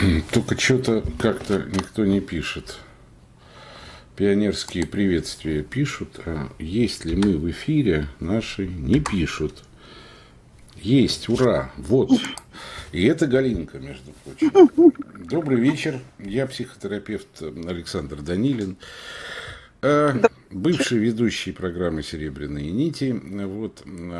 Только что-то как-то никто не пишет. Пионерские приветствия пишут, а есть ли мы в эфире, наши не пишут. Есть, ура, вот. И это Галинка, между прочим. Добрый вечер, я психотерапевт Александр Данилин, бывший ведущий программы «Серебряные нити». Вот.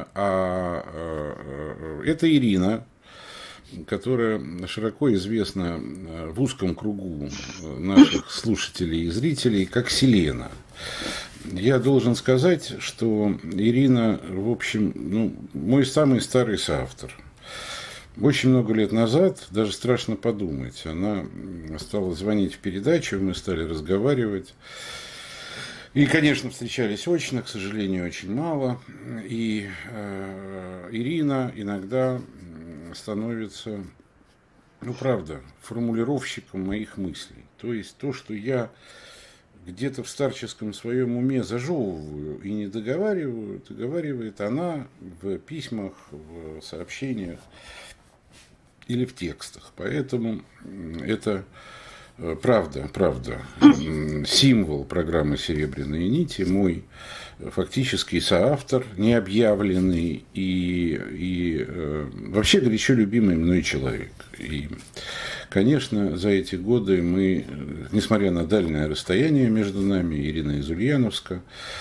Это Ирина, которая широко известна в узком кругу наших слушателей и зрителей как Селена. Я должен сказать, что Ирина, в общем, мой самый старый соавтор. Очень много лет назад, даже страшно подумать, она стала звонить в передачу, мы стали разговаривать. И, конечно, встречались очно, к сожалению, очень мало. И Ирина иногда становится, правда, формулировщиком моих мыслей. То есть то, что я где-то в старческом своем уме зажевываю и не договариваю, договаривает она в письмах, в сообщениях или в текстах. Поэтому это правда, символ программы «Серебряные нити», мой фактически соавтор, необъявленный и вообще горячо любимый мной человек. И, конечно, за эти годы мы, несмотря на дальнее расстояние между нами, Ирина из Ульяновска,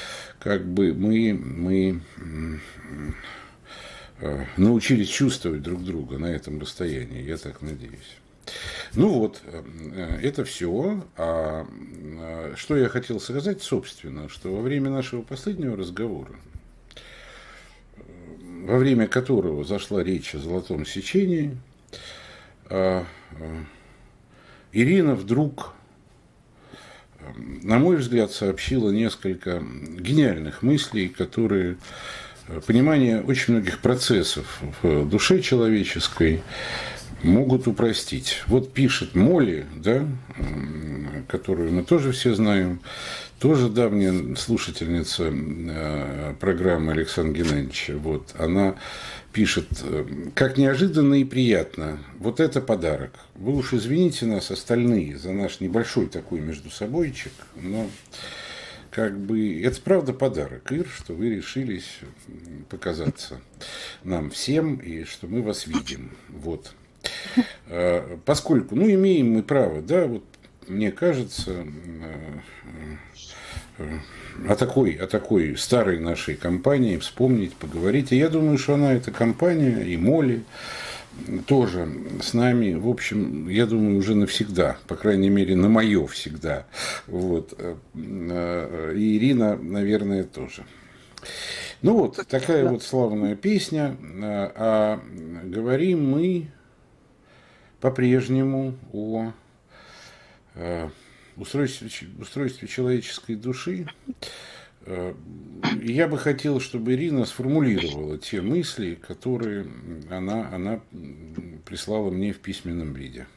мы научились чувствовать друг друга на этом расстоянии, я так надеюсь. Это все. А что я хотел сказать, собственно, что во время нашего последнего разговора, во время которого зашла речь о золотом сечении, Ирина вдруг, на мой взгляд, сообщила несколько гениальных мыслей, которые понимание очень многих процессов в душе человеческой могут упростить. Вот пишет Молли, да, которую мы тоже все знаем, тоже давняя слушательница программы Александра Геннадьевича. Вот, она пишет: как неожиданно и приятно. Вот это подарок. Вы уж извините нас, остальные, за наш небольшой такой междусобойчик, но это правда подарок, Ир, что вы решились показаться нам всем и что мы вас видим. Вот. Поскольку, имеем мы право, да, вот мне кажется, о такой старой нашей компании вспомнить, поговорить. И я думаю, что она, эта компания, и Молли тоже с нами, в общем, я думаю, уже навсегда, по крайней мере, на мое всегда. Вот. И Ирина, наверное, тоже. Такая вот славная песня. А говорим мы по-прежнему о устройстве человеческой души. И я бы хотел, чтобы Ирина сформулировала те мысли, которые она прислала мне в письменном виде.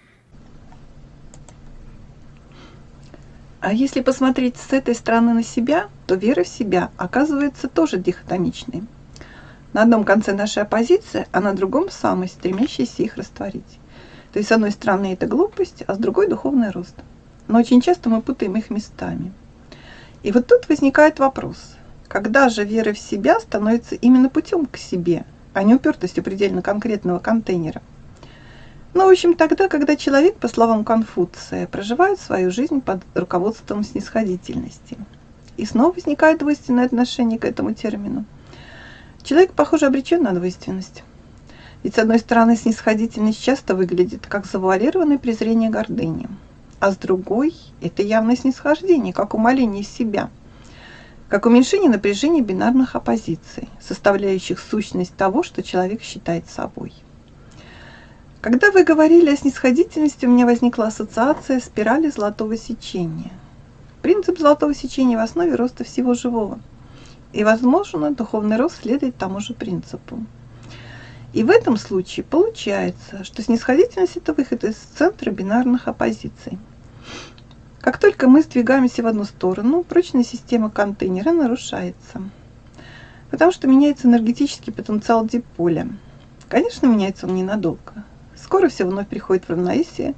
А если посмотреть с этой стороны на себя, то вера в себя оказывается тоже дихотомичной. На одном конце наша оппозиция, а на другом самость, стремящаяся их растворить. То есть, с одной стороны, это глупость, а с другой – духовный рост. Но очень часто мы путаем их местами. И вот тут возникает вопрос, когда же вера в себя становится именно путем к себе, а не упертостью предельно конкретного контейнера? В общем, тогда, когда человек, по словам Конфуция, проживает свою жизнь под руководством снисходительности. И снова возникает двойственное отношение к этому термину. Человек, похоже, обречен на двойственность. Ведь, с одной стороны, снисходительность часто выглядит как завуалированное презрение гордыни, а с другой – это явное снисхождение, как умаление себя, как уменьшение напряжения бинарных оппозиций, составляющих сущность того, что человек считает собой. Когда вы говорили о снисходительности, у меня возникла ассоциация спирали золотого сечения. Принцип золотого сечения в основе роста всего живого. И, возможно, духовный рост следует тому же принципу. И в этом случае получается, что снисходительность – это выход из центра бинарных оппозиций. Как только мы сдвигаемся в одну сторону, прочная система контейнера нарушается, потому что меняется энергетический потенциал диполя. Конечно, меняется он ненадолго. Скоро все вновь приходит в равновесие,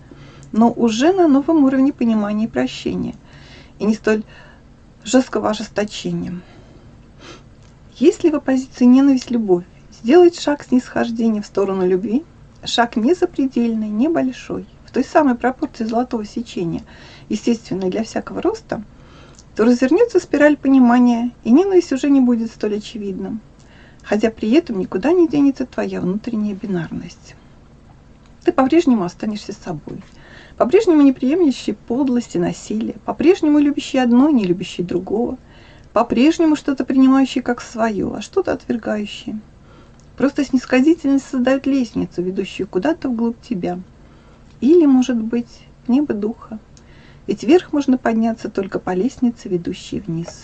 но уже на новом уровне понимания и прощения, и не столь жесткого ожесточения. Если в оппозиции ненависть-любовь, сделать шаг снисхождения в сторону любви, шаг не запредельный, небольшой, в той самой пропорции золотого сечения, естественной для всякого роста, то развернется спираль понимания, и ненависть уже не будет столь очевидным, хотя при этом никуда не денется твоя внутренняя бинарность. Ты по-прежнему останешься собой, по-прежнему не приемлющий подлости, насилия, по-прежнему любящий одно и не любящий другого, по-прежнему что-то принимающий как свое, а что-то отвергающее. Просто снисходительность создает лестницу, ведущую куда-то вглубь тебя. Или, может быть, в небо духа. Ведь вверх можно подняться только по лестнице, ведущей вниз.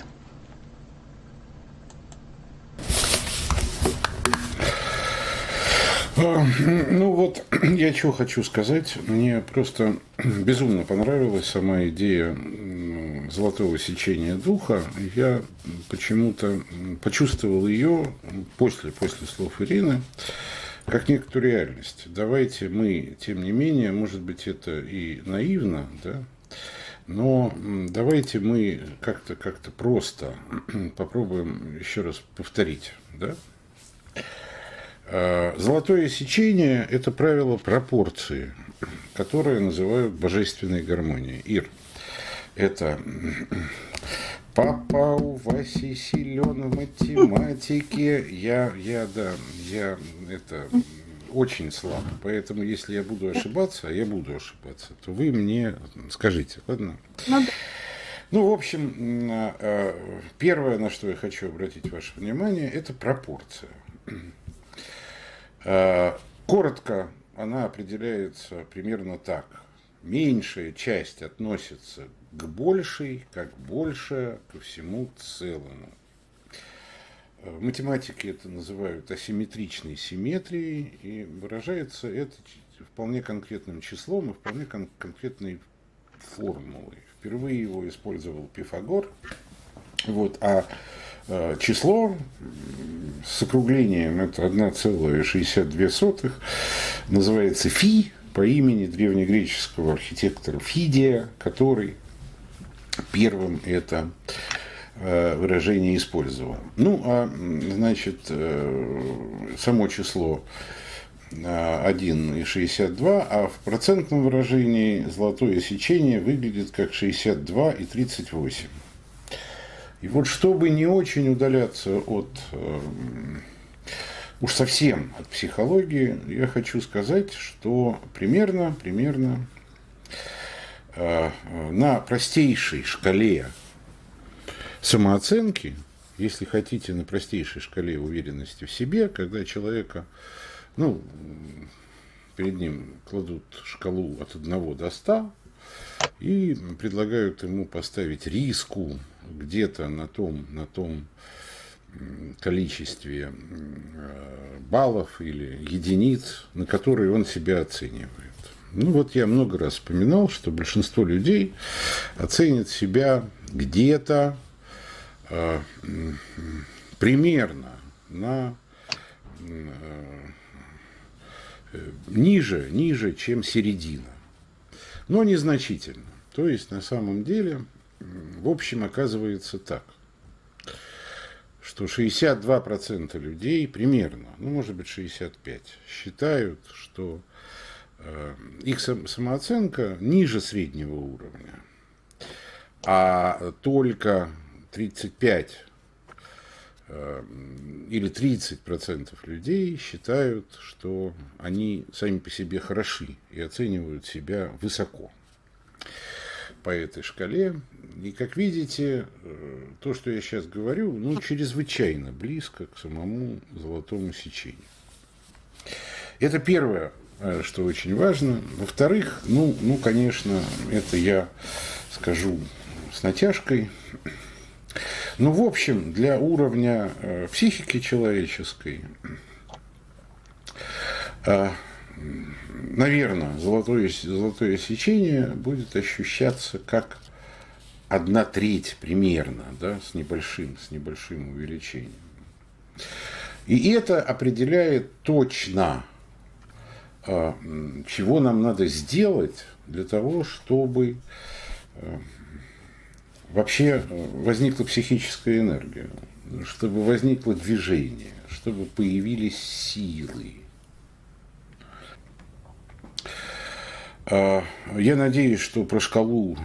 Ну вот, я чего хочу сказать. Мне просто безумно понравилась сама идея золотого сечения духа. Я почему-то почувствовал ее после слов Ирины как некоторую реальность. Давайте мы, тем не менее, может быть, это и наивно, да, но давайте мы как-то просто попробуем еще раз повторить, да. Золотое сечение – это правило пропорции, которое называют божественной гармонией. Ир, это папа у Васи силен в математике, я это очень слаб, поэтому если я буду ошибаться, то вы мне скажите, ладно? Ну, в общем, первое, на что я хочу обратить ваше внимание, это пропорция. Коротко она определяется примерно так. Меньшая часть относится к большей, как большая ко всему целому. В математике это называют асимметричной симметрией, и выражается это вполне конкретным числом и вполне конкретной формулой. Впервые его использовал Пифагор. Вот, число с округлением это 1,62, называется фи по имени древнегреческого архитектора Фидия, который первым это выражение использовал. Ну, значит, само число 1,62, а в процентном выражении золотое сечение выглядит как 62,38. И вот чтобы не очень удаляться от, уж совсем от психологии, я хочу сказать, что примерно на простейшей шкале самооценки, если хотите, на простейшей шкале уверенности в себе, когда человека, перед ним кладут шкалу от 1 до 100 и предлагают ему поставить риску где-то на том количестве баллов или единиц, на которые он себя оценивает. Ну вот я много раз вспоминал, что большинство людей оценят себя где-то примерно на ниже, чем середина, но незначительно. То есть на самом деле, в общем, оказывается так, что 62% людей примерно, может быть 65%, считают, что их самооценка ниже среднего уровня, а только 35 или 30% людей считают, что они сами по себе хороши и оценивают себя высоко по этой шкале. И, как видите, то, что я сейчас говорю, чрезвычайно близко к самому золотому сечению. Это первое, что очень важно. Во-вторых, конечно, это я скажу с натяжкой. В общем, для уровня психики человеческой, наверное, золотое сечение будет ощущаться как 1/3 примерно, да, с небольшим увеличением. И это определяет точно чего нам надо сделать для того, чтобы вообще возникла психическая энергия, чтобы возникло движение, чтобы появились силы. Я надеюсь, что про шкалу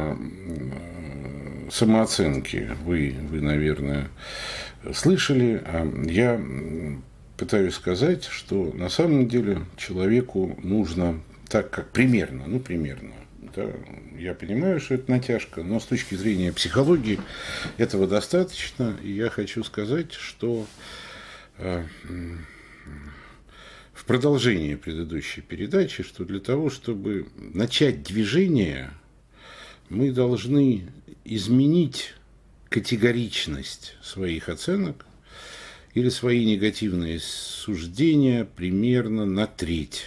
самооценки вы, наверное, слышали. Я пытаюсь сказать, что на самом деле человеку нужно так, как примерно, да, я понимаю, что это натяжка, но с точки зрения психологии этого достаточно. И я хочу сказать, что в продолжении предыдущей передачи, что для того, чтобы начать движение, мы должны изменить категоричность своих оценок или свои негативные суждения примерно на треть.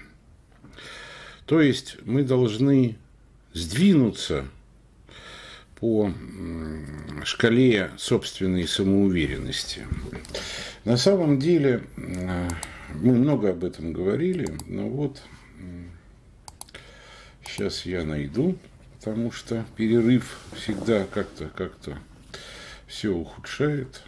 То есть мы должны сдвинуться по шкале собственной самоуверенности. На самом деле, мы много об этом говорили, но вот сейчас я найду, потому что перерыв всегда как-то все ухудшает.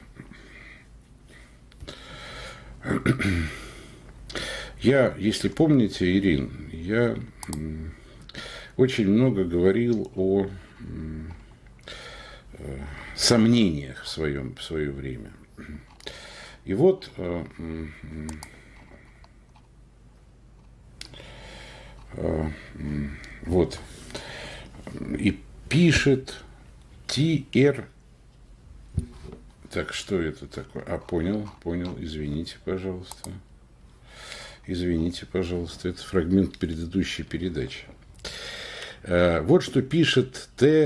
Я, если помните, Ирин, я очень много говорил о сомнениях в свое время. И вот и пишет Т.Р. Так, что это такое? Понял, извините, пожалуйста. Это фрагмент предыдущей передачи. Вот что пишет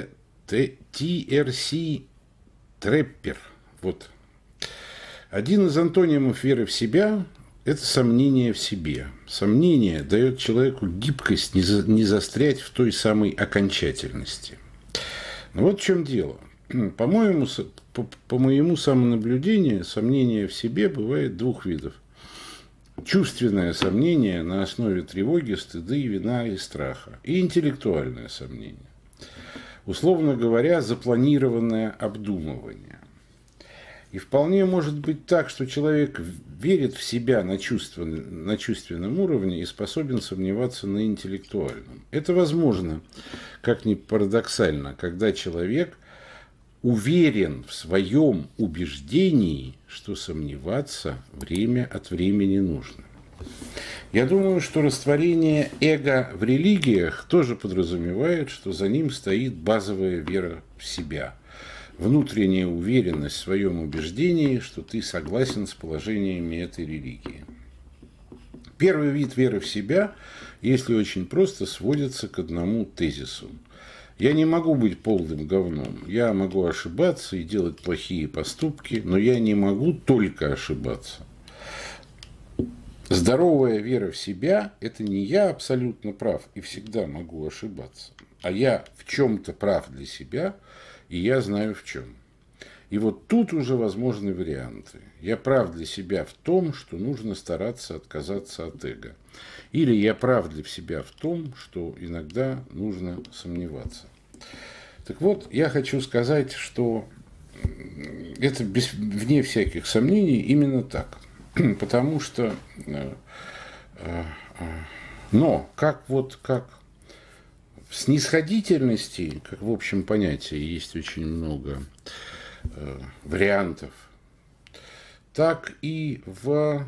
Т.Р.С. Треппер. Вот. Один из антонимов веры в себя – это сомнение в себе. Сомнение дает человеку гибкость не застрять в той самой окончательности. Но вот в чем дело. По моему самонаблюдению, сомнение в себе бывает двух видов. Чувственное сомнение на основе тревоги, стыда, вины и страха. И интеллектуальное сомнение. Условно говоря, запланированное обдумывание. И вполне может быть так, что человек верит в себя на чувственном уровне и способен сомневаться на интеллектуальном. Это возможно, как ни парадоксально, когда человек уверен в своем убеждении, что сомневаться время от времени нужно. Я думаю, что растворение эго в религиях тоже подразумевает, что за ним стоит базовая вера в себя. Внутренняя уверенность в своем убеждении, что ты согласен с положениями этой религии. Первый вид веры в себя, если очень просто, сводится к одному тезису. Я не могу быть полным говном. Я могу ошибаться и делать плохие поступки, но я не могу только ошибаться. Здоровая вера в себя – это не я абсолютно прав и всегда могу ошибаться, а я в чем-то прав для себя, и я знаю в чем. И вот тут уже возможны варианты. Я прав для себя в том, что нужно стараться отказаться от эго. Или я прав для себя в том, что иногда нужно сомневаться. Так вот, я хочу сказать, что это вне всяких сомнений именно так. Потому что, но как в снисходительности, как в общем понятии, есть очень много вариантов, так и в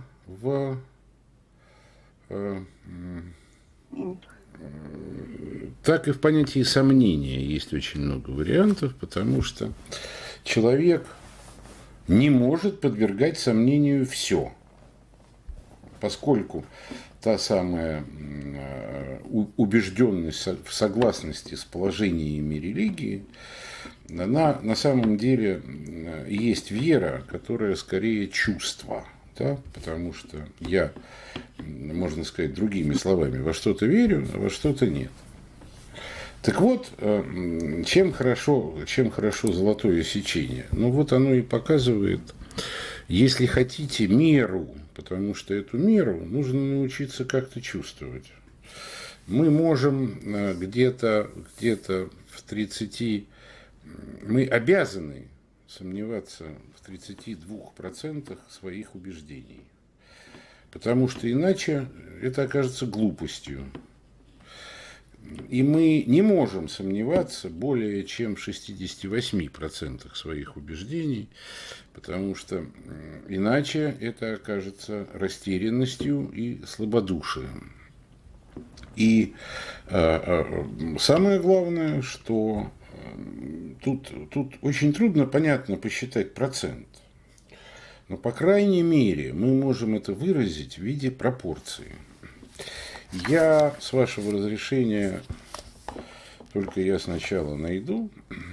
понятии сомнения есть очень много вариантов, потому что человек не может подвергать сомнению все, поскольку та самая убежденность в согласности с положениями религии, она на самом деле есть вера, которая скорее чувство, да? Потому что я, можно сказать другими словами, во что-то верю, а во что-то нет. Так вот, чем хорошо золотое сечение? Ну вот оно и показывает Если хотите меру, потому что эту меру нужно научиться как-то чувствовать. Мы можем где-то в 30, мы обязаны сомневаться в 32% своих убеждений. Потому что иначе это окажется глупостью. И мы не можем сомневаться более чем в 68% своих убеждений, потому что иначе это окажется растерянностью и слабодушием. И самое главное, что тут очень трудно, понятно, посчитать процент. Но, по крайней мере, мы можем это выразить в виде пропорции. Я, с вашего разрешения, только я сначала найду,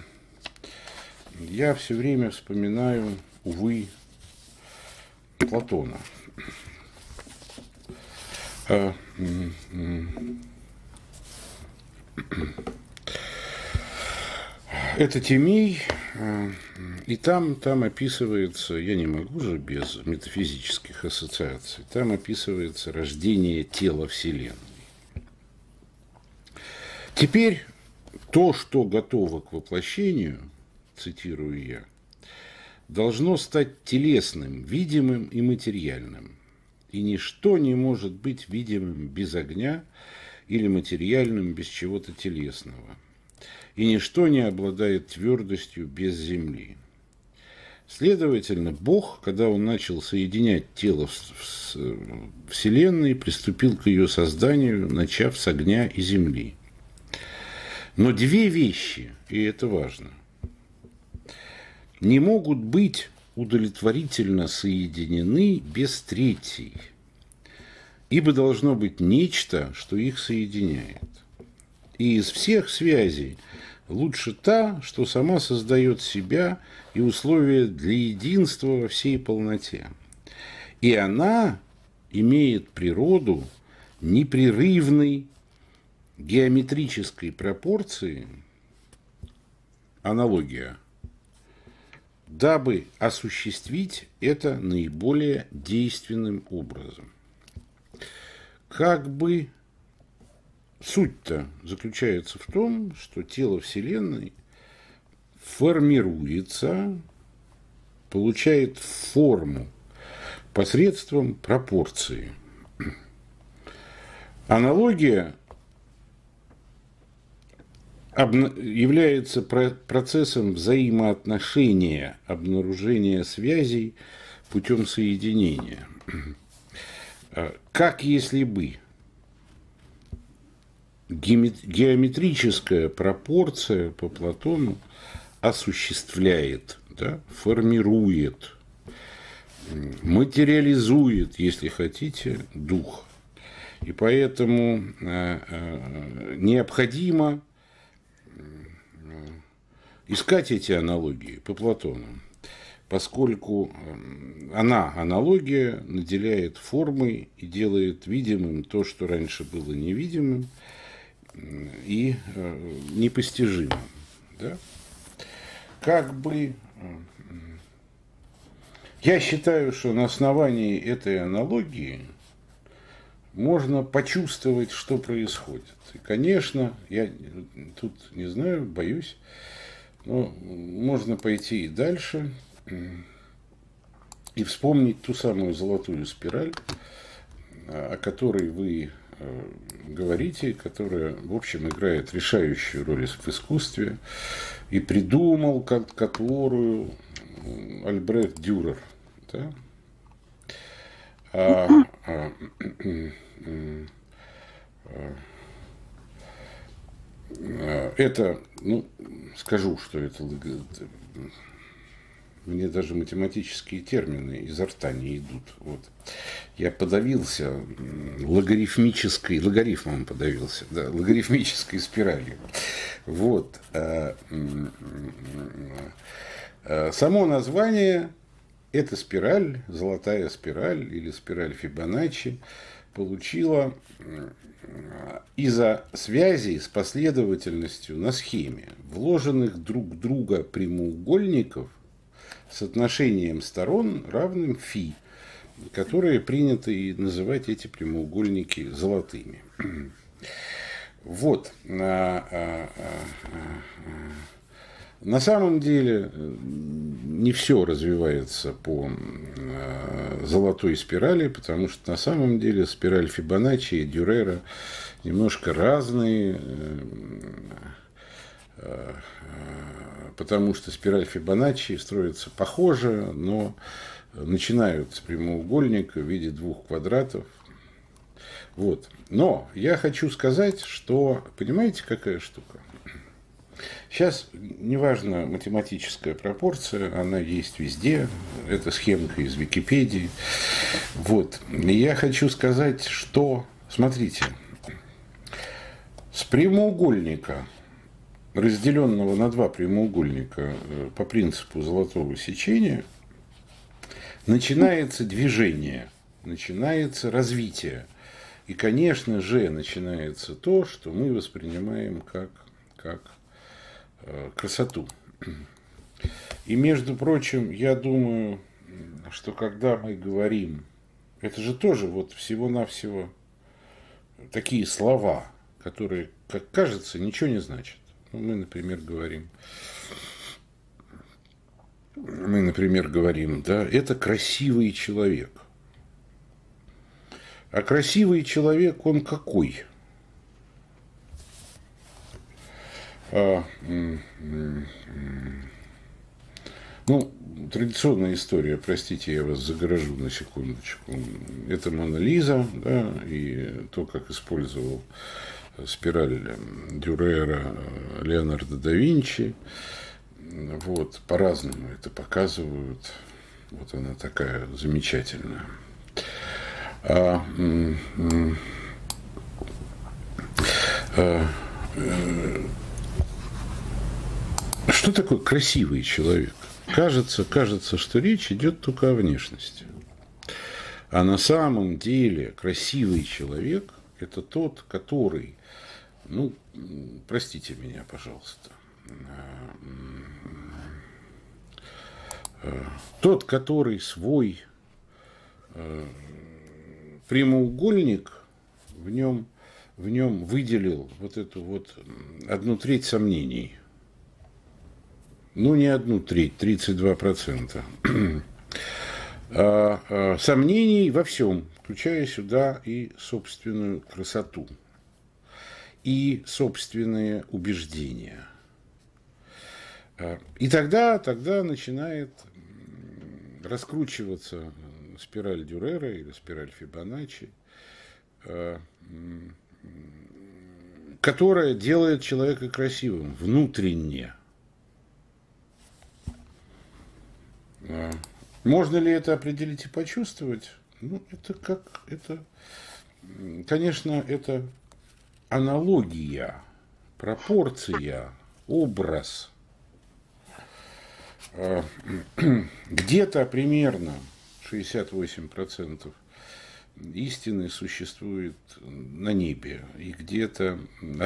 я все время вспоминаю, увы, Платона. Это Тимей, и там описывается, я не могу же без метафизических ассоциаций, там описывается рождение тела Вселенной. Теперь то, что готово к воплощению, цитирую я, должно стать телесным, видимым и материальным. И ничто не может быть видимым без огня или материальным без чего-то телесного. И ничто не обладает твердостью без земли. Следовательно, Бог, когда Он начал соединять тело с Вселенной, приступил к ее созданию, начав с огня и земли. Но две вещи, и это важно, не могут быть удовлетворительно соединены без третьей, ибо должно быть нечто, что их соединяет. И из всех связей лучше та, что сама создает себя и условия для единства во всей полноте. И она имеет природу непрерывной геометрической пропорции, аналогия, дабы осуществить это наиболее действенным образом. Как бы суть-то заключается в том, что тело Вселенной формируется, получает форму посредством пропорции. Аналогия является процессом взаимоотношения, обнаружения связей путем соединения. Как если бы геометрическая пропорция по Платону осуществляет, да, формирует, материализует, если хотите, дух. И поэтому необходимо искать эти аналогии по Платону, поскольку аналогия, наделяет формой и делает видимым то, что раньше было невидимым и непостижимым. Да? Как бы я считаю, что на основании этой аналогии можно почувствовать, что происходит. И, конечно, я тут не знаю, боюсь, но можно пойти и дальше и вспомнить ту самую золотую спираль, о которой вы говорите, которая, в общем, играет решающую роль в искусстве, и придумал которую Альбрехт Дюрер. Да? Это, ну, скажу, что это, мне даже математические термины изо рта не идут. Вот. Я подавился логарифмом подавился, да, логарифмической спиралью. Вот. Само название – это спираль, золотая спираль или спираль Фибоначчи, получила из-за связей с последовательностью на схеме вложенных друг в друга прямоугольников соотношением сторон, равным φ, которые принято и называть эти прямоугольники золотыми. Вот. На самом деле не все развивается по золотой спирали, потому что на самом деле спираль Фибоначчи и Дюрера немножко разные, потому что спираль Фибоначчи строится похоже, но начинают с прямоугольника в виде двух квадратов. Вот. Но я хочу сказать, что, понимаете, какая штука? Сейчас, неважно, математическая пропорция, она есть везде, это схемка из Википедии. Вот. И я хочу сказать, что, смотрите, с прямоугольника, разделенного на два прямоугольника по принципу золотого сечения, начинается движение, начинается развитие. И, конечно же, начинается то, что мы воспринимаем как красоту. И, между прочим, я думаю, что когда мы говорим, это же тоже вот всего-навсего такие слова, которые, как кажется, ничего не значат. Мы, например, говорим, да, это красивый человек. А красивый человек, он какой? Ну, традиционная история, простите, я вас загоражу на секундочку. Это Мона Лиза, да, и то, как использовал спираль Дюрера Леонардо да Винчи. Вот, по-разному это показывают. Вот она такая замечательная. Что такое красивый человек? Кажется, что речь идет только о внешности. А на самом деле красивый человек – это тот, который, ну, простите меня, пожалуйста, тот, который свой прямоугольник в нем выделил вот эту вот 1/3 сомнений. Ну, не 1/3, 32%. Сомнений во всем, включая сюда и собственную красоту, и собственные убеждения. И тогда начинает раскручиваться спираль Дюрера или спираль Фибоначчи, которая делает человека красивым внутренне. Можно ли это определить и почувствовать? Ну, конечно, это аналогия, пропорция, образ. Где-то примерно 68% истины существует на небе, и где-то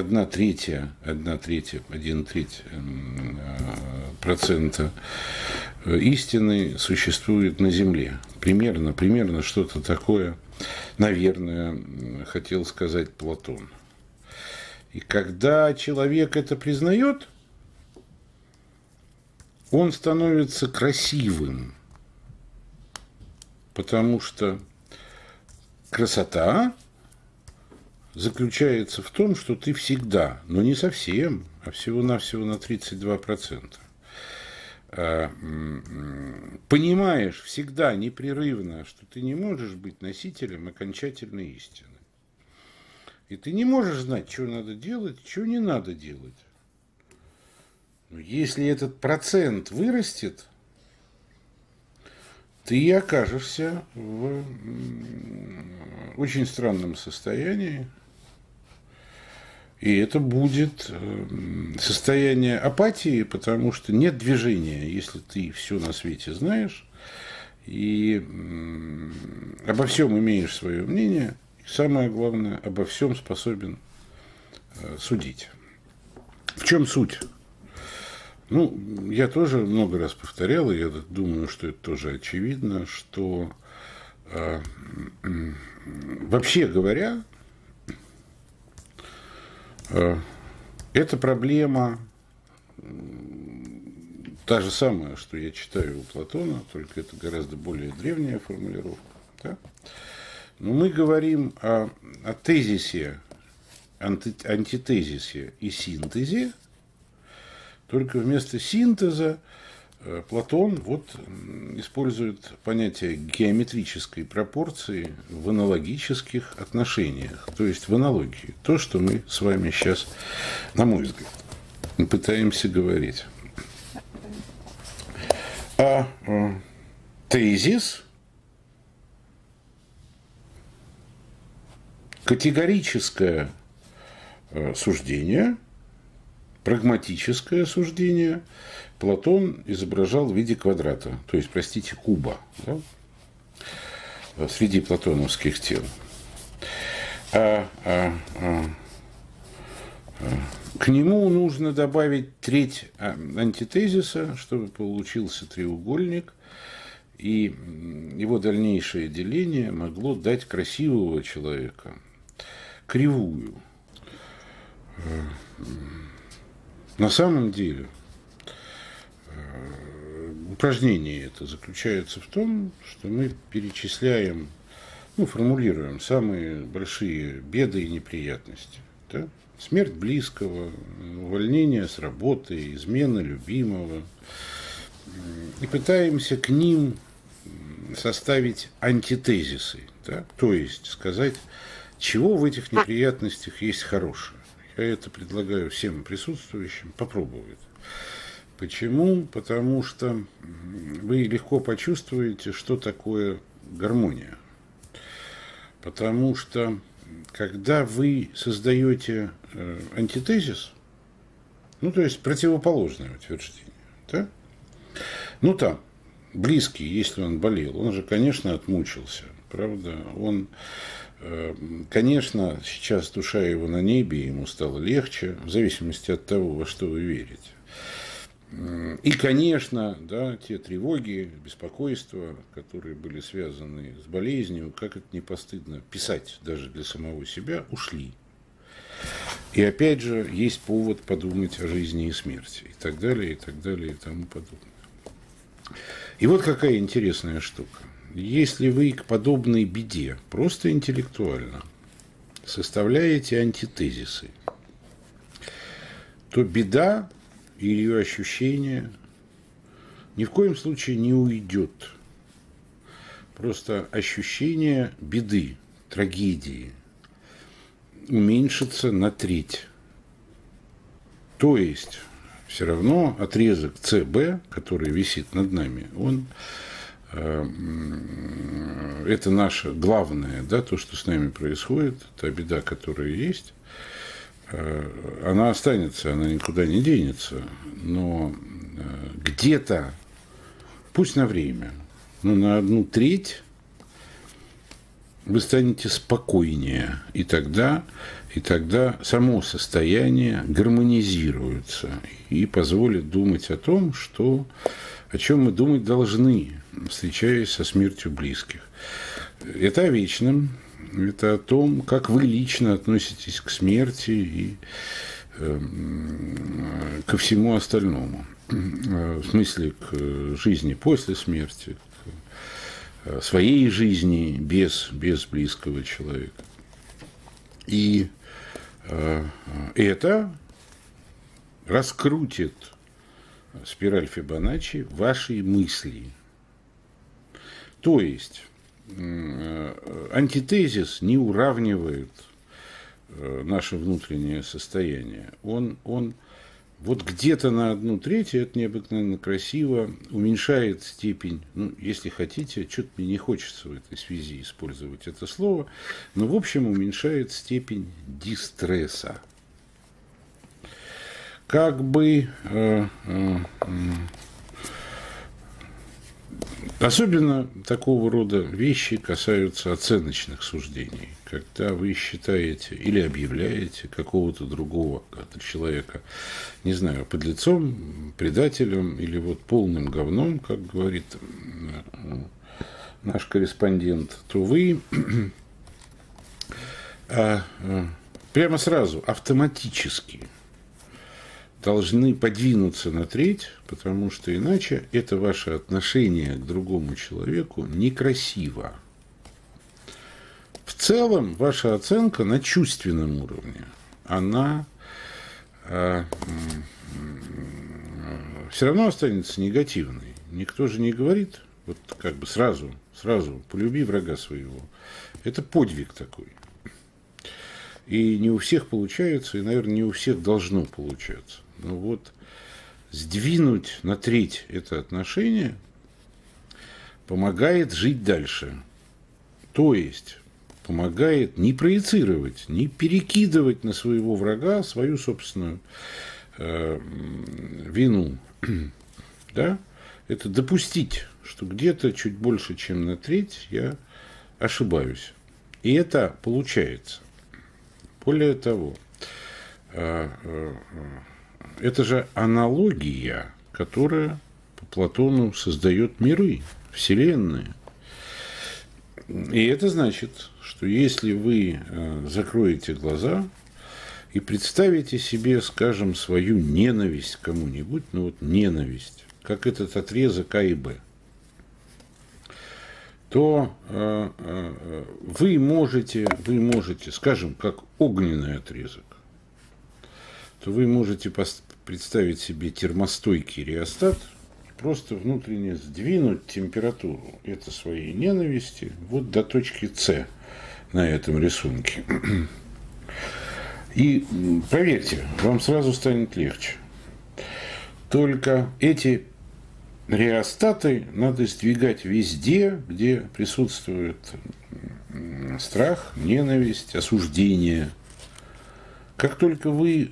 1/3% истины существует на земле. Примерно что-то такое, наверное, хотел сказать Платон. И когда человек это признает, он становится красивым, потому что красота заключается в том, что ты всегда, но не совсем, а всего-навсего на 32%, понимаешь всегда непрерывно, что ты не можешь быть носителем окончательной истины. И ты не можешь знать, что надо делать, что не надо делать. Но если этот процент вырастет, ты окажешься в очень странном состоянии. И это будет состояние апатии, потому что нет движения, если ты все на свете знаешь и обо всем имеешь свое мнение, и самое главное, обо всем способен судить. В чем суть? Ну, я тоже много раз повторял, и я думаю, что это тоже очевидно, что вообще говоря, эта проблема та же самая, что я читаю у Платона, только это гораздо более древняя формулировка. Да? Но мы говорим о тезисе, антитезисе и синтезе, только вместо синтеза Платон использует понятие геометрической пропорции в аналогических отношениях, то есть в аналогии. То, что мы с вами сейчас, на мой взгляд, пытаемся говорить. А тезис – категорическое суждение, прагматическое суждение Платон изображал в виде квадрата, то есть, простите, куба, да, среди платоновских тем. К нему нужно добавить треть антитезиса, чтобы получился треугольник, и его дальнейшее деление могло дать красивого человека кривую. На самом деле упражнение это заключается в том, что мы перечисляем, формулируем самые большие беды и неприятности. Да? Смерть близкого, увольнение с работы, измена любимого. И пытаемся к ним составить антитезисы. Да? То есть сказать, чего в этих неприятностях есть хорошее. Я это предлагаю всем присутствующим попробовать. Почему? Потому что вы легко почувствуете, что такое гармония. Потому что когда вы создаете антитезис, то есть противоположное утверждение, да? Там, близкий, если он болел, он же, конечно, отмучился, правда? Он, конечно, сейчас душа его на небе, ему стало легче, в зависимости от того, во что вы верите. И, конечно, да, те тревоги, беспокойства, которые были связаны с болезнью, как это не постыдно писать даже для самого себя, ушли. И опять же, есть повод подумать о жизни и смерти, и так далее, и так далее, и тому подобное. И вот какая интересная штука. Если вы к подобной беде просто интеллектуально составляете антитезисы, то беда и ее ощущение ни в коем случае не уйдет. Просто ощущение беды, трагедии уменьшится на треть. То есть все равно отрезок ЦБ, который висит над нами, это наше главное, да, то, что с нами происходит, та беда, которая есть, она останется, она никуда не денется, но где-то, пусть на время, но на 1/3 вы станете спокойнее, и тогда само состояние гармонизируется и позволит думать о том, о чем мы думать должны, встречаясь со смертью близких. Это о вечном. Это о том, как вы лично относитесь к смерти и ко всему остальному. В смысле, к жизни после смерти, к своей жизни без близкого человека. И это раскрутит спираль Фибоначчи вашей мысли. То есть антитезис не уравнивает наше внутреннее состояние. Он вот где-то на 1/3, это необыкновенно красиво, уменьшает степень, если хотите, что-то мне не хочется в этой связи использовать это слово, но в общем уменьшает степень дистресса. Как бы Особенно такого рода вещи касаются оценочных суждений. Когда вы считаете или объявляете какого-то другого человека, не знаю, подлецом, предателем или вот полным говном, как говорит наш корреспондент, то вы прямо сразу, автоматически должны подвинуться на треть, потому что иначе это ваше отношение к другому человеку некрасиво. В целом, ваша оценка на чувственном уровне, она все равно останется негативной. Никто же не говорит, вот как бы сразу, полюби врага своего. Это подвиг такой. И не у всех получается, и, наверное, не у всех должно получаться. Но вот сдвинуть на треть это отношение помогает жить дальше. То есть помогает не проецировать, не перекидывать на своего врага свою собственную вину. Да? Это допустить, что где-то чуть больше, чем на треть я ошибаюсь. И это получается. Более того, это же аналогия, которая по Платону создает миры, вселенные. И это значит, что если вы закроете глаза и представите себе, скажем, свою ненависть к кому-нибудь, ну вот ненависть, как этот отрезок А и Б, то вы можете, скажем, как огненный отрезок, то вы можете представить себе термостойкий реостат, просто внутренне сдвинуть температуру этой своей ненависти вот до точки С на этом рисунке. И поверьте, вам сразу станет легче. Только эти реостаты надо сдвигать везде, где присутствует страх, ненависть, осуждение. Как только вы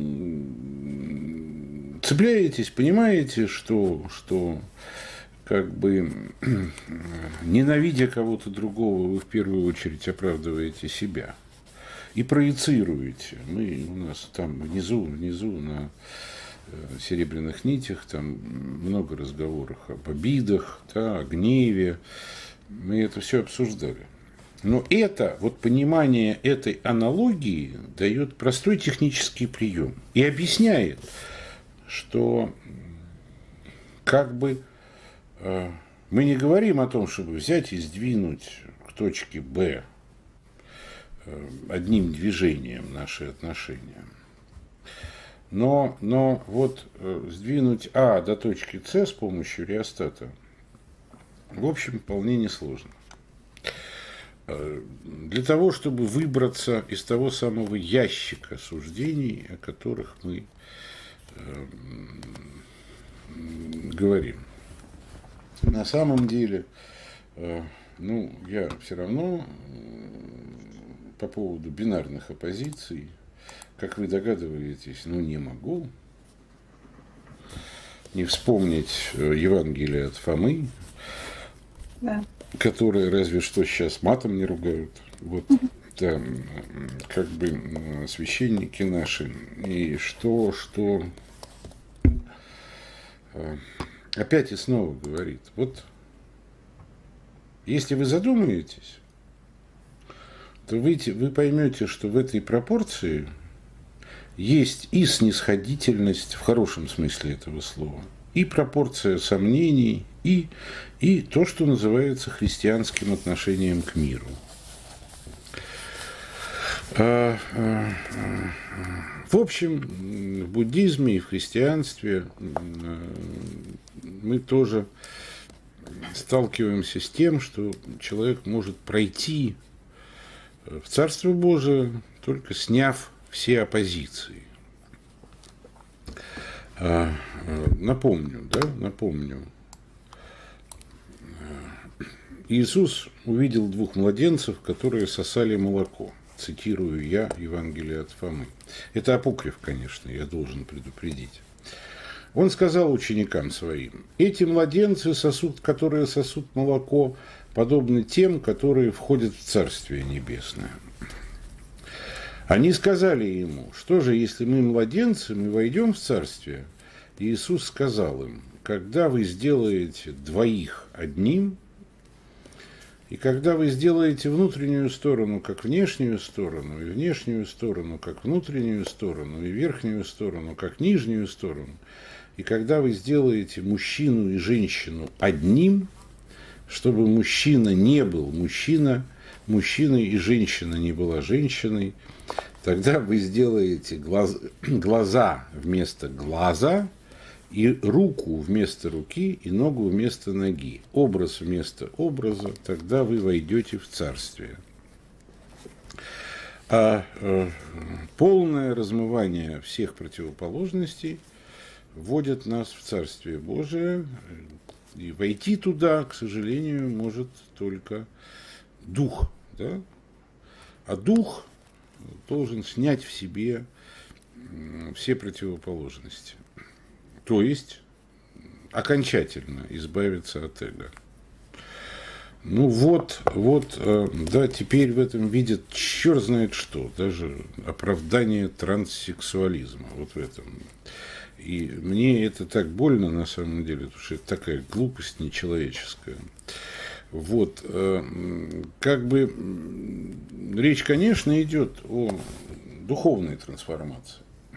цепляетесь, понимаете, что как бы ненавидя кого-то другого, вы в первую очередь оправдываете себя и проецируете. У нас там внизу на серебряных нитях, там много разговоров об обидах, да, о гневе. Мы это все обсуждали. Но это, вот понимание этой аналогии дает простой технический прием и объясняет, что как бы мы не говорим о том, чтобы взять и сдвинуть к точке Б одним движением наши отношения. Но вот сдвинуть А до точки С с помощью реостата, в общем, вполне несложно. Для того, чтобы выбраться из того самого ящика суждений, о которых мы говорим. На самом деле, я все равно по поводу бинарных оппозиций, как вы догадываетесь, не могу не вспомнить Евангелие от Фомы, да, которое разве что сейчас матом не ругают. Вот там как бы священники наши. И что опять и снова говорит. Вот если вы задумаетесь, то вы поймете, что в этой пропорции есть и снисходительность в хорошем смысле этого слова, и пропорция сомнений, и то, что называется христианским отношением к миру. В общем, в буддизме и в христианстве мы тоже сталкиваемся с тем, что человек может пройти в Царство Божие, только сняв все оппозиции. Напомню. Иисус увидел двух младенцев, которые сосали молоко. Цитирую я Евангелие от Фомы. Это апокриф, конечно, я должен предупредить. Он сказал ученикам своим: эти младенцы, которые сосут молоко, подобны тем, которые входят в Царствие Небесное. Они сказали ему: что же, если мы младенцы, мы войдем в Царствие? И Иисус сказал им: когда вы сделаете двоих одним, и когда вы сделаете внутреннюю сторону как внешнюю сторону, и внешнюю сторону как внутреннюю сторону, и верхнюю сторону как нижнюю сторону, и когда вы сделаете мужчину и женщину одним, чтобы мужчина не был мужчиной и женщина не была женщиной, тогда вы сделаете глаза вместо глаза, и руку вместо руки, и ногу вместо ноги, образ вместо образа, тогда вы войдете в Царствие. А полное размывание всех противоположностей вводит нас в Царствие Божие, и войти туда, к сожалению, может только дух, да? А дух должен снять в себе все противоположности. То есть окончательно избавиться от эго. Ну да, теперь в этом видят черт знает что, даже оправдание транссексуализма, вот в этом. И мне это так больно на самом деле, потому что это такая глупость нечеловеческая. Вот, как бы речь, конечно, идет о духовной трансформации.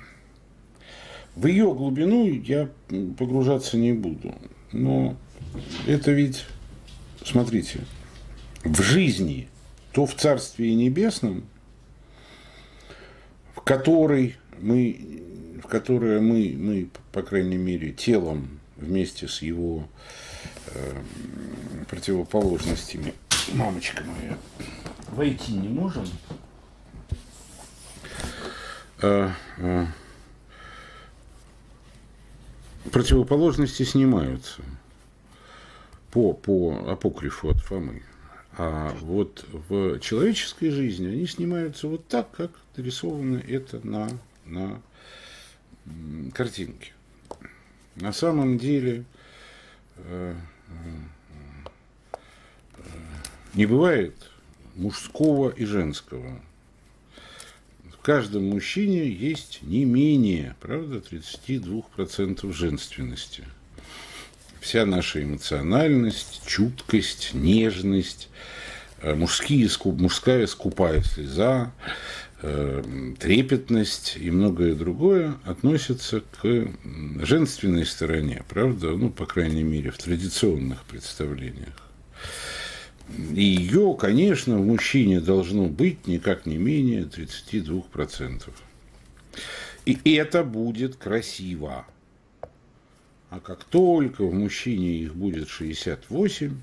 В ее глубину я погружаться не буду. Но это ведь, смотрите, в жизни, то в Царстве Небесном, в которое мы, по крайней мере, телом вместе с его противоположностями, мамочка моя, войти не можем. Противоположности снимаются по апокрифу от Фомы. А вот в человеческой жизни они снимаются вот так, как нарисовано это на картинке. На самом деле не бывает мужского и женского. В каждом мужчине есть не менее, правда, 32% женственности. Вся наша эмоциональность, чуткость, нежность, мужская скупая слеза, трепетность и многое другое относятся к женственной стороне, правда, ну, по крайней мере, в традиционных представлениях. И ее, конечно, в мужчине должно быть никак не менее 32%. И это будет красиво. А как только в мужчине их будет 68,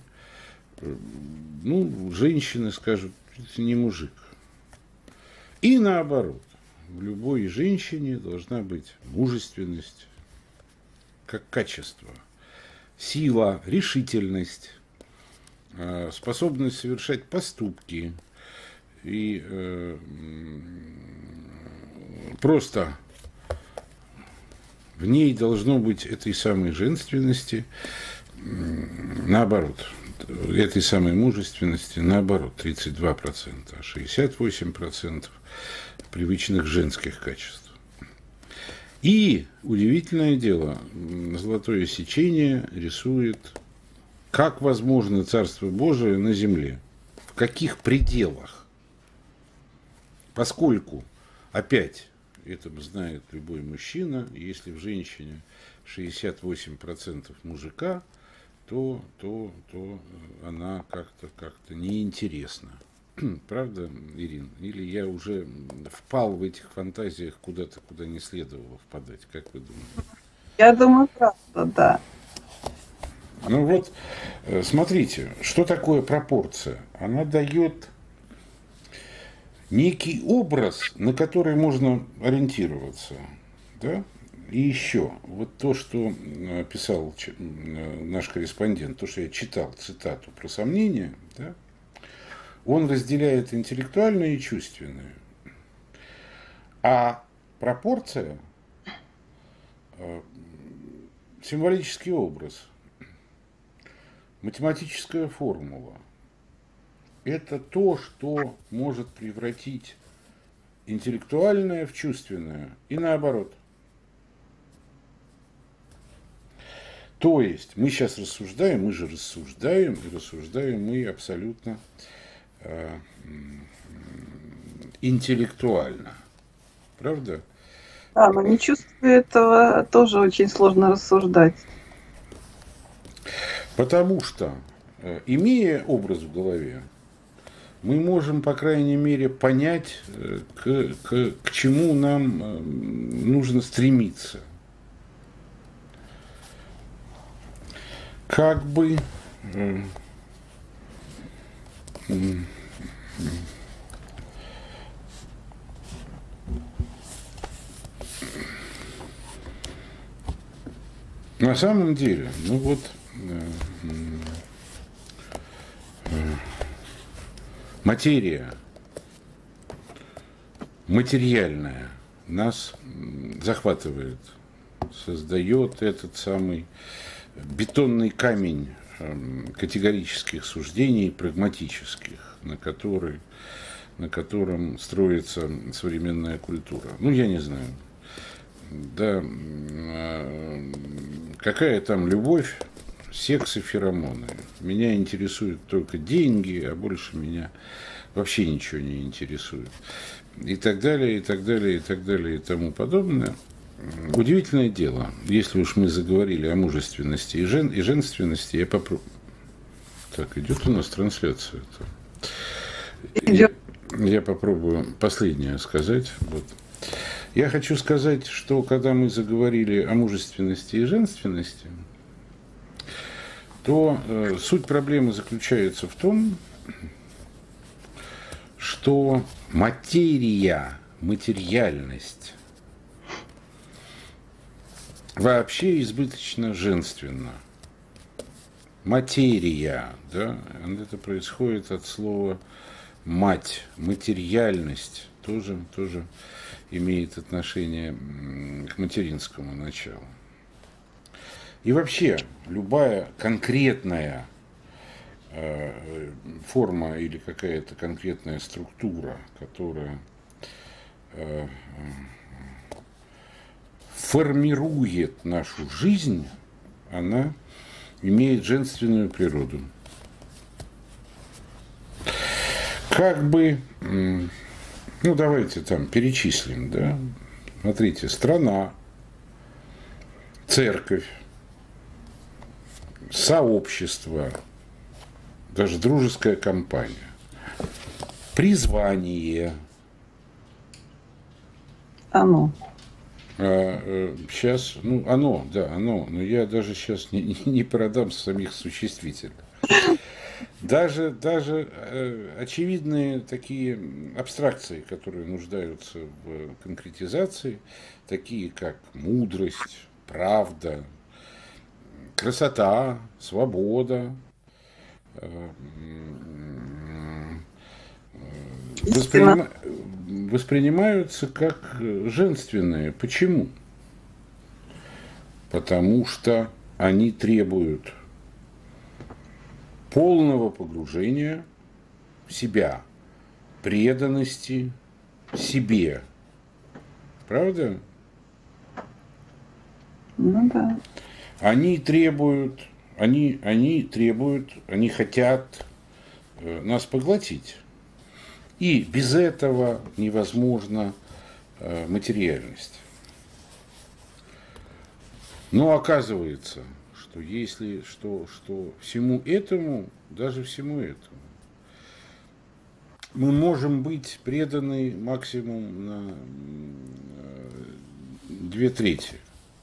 ну, женщины скажут: это не мужик. И наоборот, в любой женщине должна быть мужественность как качество, сила, решительность, способность совершать поступки и просто в ней должно быть этой самой женственности, наоборот, этой самой мужественности, наоборот, 32%, а 68% привычных женских качеств. И, удивительное дело, золотое сечение рисует, как возможно Царство Божие на земле, в каких пределах. Поскольку, опять, это знает любой мужчина, если в женщине 68% мужика, то она как-то неинтересна. Правда, Ирина? Или я уже впал в этих фантазиях куда-то, куда не следовало впадать? Как вы думаете? Я думаю, правда, да. Ну вот, смотрите, что такое пропорция? Она дает некий образ, на который можно ориентироваться. Да? И еще, вот то, что писал наш корреспондент, то, что я читал цитату про сомнения, да, он разделяет интеллектуальное и чувственное. А пропорция символический образ, математическая формула – это то, что может превратить интеллектуальное в чувственное и наоборот. То есть мы сейчас рассуждаем, мы же рассуждаем, и рассуждаем мы абсолютно интеллектуально. Правда? Да, но не чувствуя этого, тоже очень сложно рассуждать. Потому что, имея образ в голове, мы можем, по крайней мере, понять, к чему нам нужно стремиться. Как бы на самом деле, ну вот материя материальная нас захватывает, создает этот самый бетонный камень категорических суждений, прагматических, на котором строится современная культура. Ну, я не знаю. Да, какая там любовь, секс и феромоны. Меня интересуют только деньги, а больше меня вообще ничего не интересует. И так далее, и так далее, и так далее, и тому подобное. Удивительное дело, если уж мы заговорили о мужественности и женственности, я попробую. Так, идет у нас трансляция. Я попробую последнее сказать. Вот. Я хочу сказать, что когда мы заговорили о мужественности и женственности, то суть проблемы заключается в том, что материя, материальность вообще избыточно женственна. Материя, да, это происходит от слова мать, материальность тоже имеет отношение к материнскому началу. И вообще любая конкретная форма или какая-то конкретная структура, которая формирует нашу жизнь, она имеет женственную природу. Как бы, ну давайте там перечислим, да. Смотрите, страна, церковь, сообщество, даже дружеская компания, призвание. Оно. Сейчас, ну, оно, но я даже сейчас не продам самих существительных. Даже очевидные такие абстракции, которые нуждаются в конкретизации, такие как мудрость, правда, красота, свобода, воспринимаются как женственные. Почему? Потому что они требуют полного погружения в себя, преданности себе. Правда? Ну да. Они хотят нас поглотить. И без этого невозможна материальность. Но оказывается, что если что всему этому, даже всему этому, мы можем быть преданы максимум на 2/3.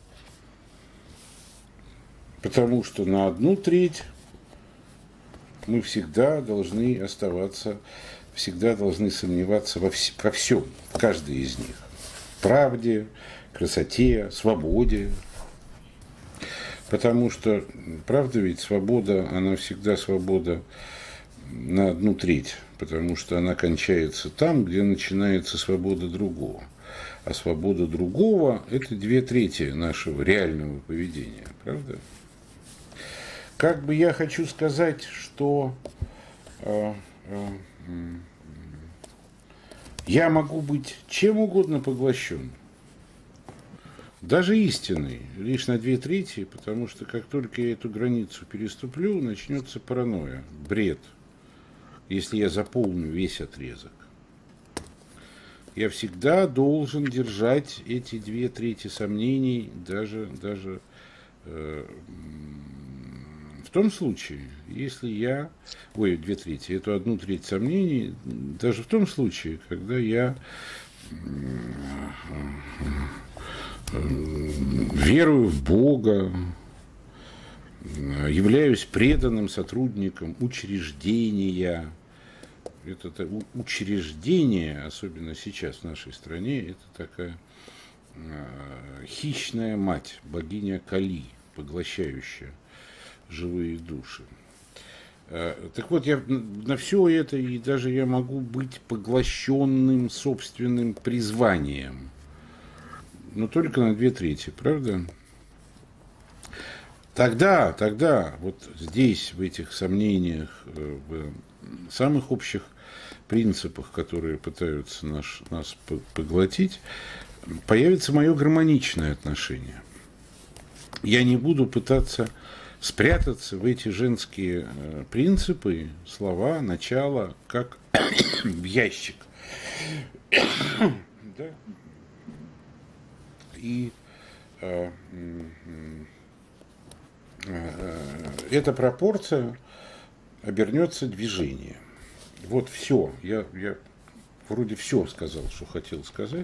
Потому что на 1/3 мы всегда должны оставаться, всегда должны сомневаться во всем, в каждой из них. В правде, красоте, свободе. Потому что, правда ведь, свобода, она всегда свобода на 1/3, потому что она кончается там, где начинается свобода другого. а свобода другого – это 2/3 нашего реального поведения, правда? Как бы я хочу сказать, что я могу быть чем угодно поглощен, даже истиной, лишь на 2/3, потому что как только я эту границу переступлю, начнется паранойя, бред, если я заполню весь отрезок. Я всегда должен держать эти 2/3 сомнений, даже в том случае, если я, 2/3, эту 1/3 сомнений, даже в том случае, когда я верую в Бога, являюсь преданным сотрудником учреждения. Это учреждение, особенно сейчас в нашей стране, это такая хищная мать, богиня Кали, поглощающая живые души. Так вот, я на все это, и даже я могу быть поглощенным собственным призванием, но только на 2/3, правда? Тогда, вот здесь, в этих сомнениях, в самых общих принципах, которые пытаются нас поглотить, появится мое гармоничное отношение. Я не буду пытаться спрятаться в эти женские принципы, слова, начала, как в ящик. Да? И эта пропорция обернется движением. Вот все. Я вроде все сказал, что хотел сказать.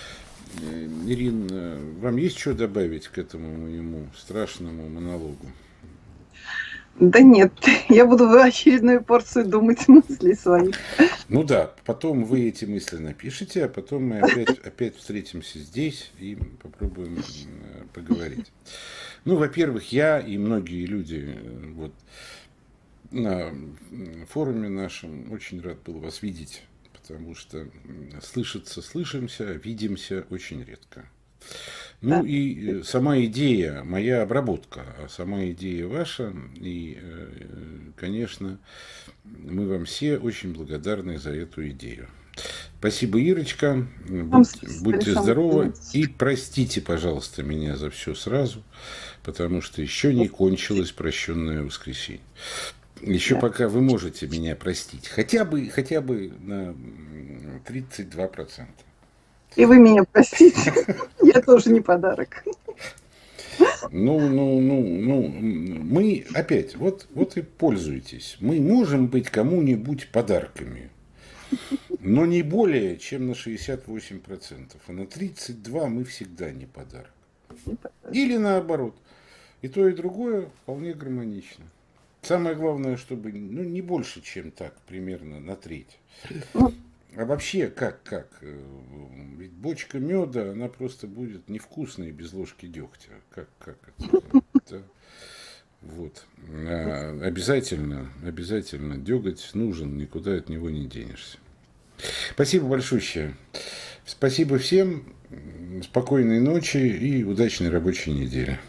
Ирина, вам есть что добавить к этому моему страшному монологу? Да нет, я буду очередную порцию думать мыслей своих. Ну да, потом вы эти мысли напишите, а потом мы опять встретимся здесь и попробуем поговорить. Ну, во-первых, я и многие люди вот на форуме нашем очень рад был вас видеть, потому что слышимся, видимся очень редко. Ну и сама идея, моя обработка, а сама идея ваша, и, конечно, мы вам все очень благодарны за эту идею. Спасибо, Ирочка, будьте здоровы и простите, пожалуйста, меня за все сразу, потому что еще не кончилось прощенное воскресенье. Еще пока вы можете меня простить, хотя бы на 32%. И вы меня простите, я тоже не подарок. Мы опять, вот и пользуйтесь. Мы можем быть кому-нибудь подарками, но не более, чем на 68%. А на 32% мы всегда не подарок. Или наоборот. И то, и другое вполне гармонично. Самое главное, чтобы не больше, чем так, примерно на треть. А вообще, как? Ведь бочка меда, она просто будет невкусной без ложки дегтя. Как это? Вот. Обязательно деготь нужен, никуда от него не денешься. Спасибо большое. Спасибо всем. Спокойной ночи и удачной рабочей недели.